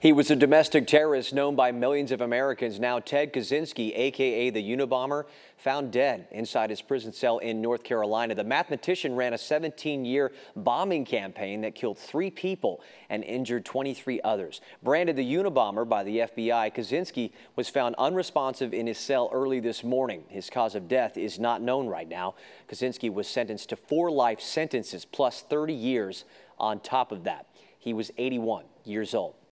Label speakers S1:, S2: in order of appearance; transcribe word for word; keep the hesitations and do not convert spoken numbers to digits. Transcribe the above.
S1: He was a domestic terrorist known by millions of Americans. Now Ted Kaczynski, a k a the Unabomber, found dead inside his prison cell in North Carolina. The mathematician ran a seventeen year bombing campaign that killed three people and injured twenty-three others. Branded the Unabomber by the F B I, Kaczynski was found unresponsive in his cell early this morning. His cause of death is not known right now. Kaczynski was sentenced to four life sentences plus thirty years on top of that. He was eighty-one years old.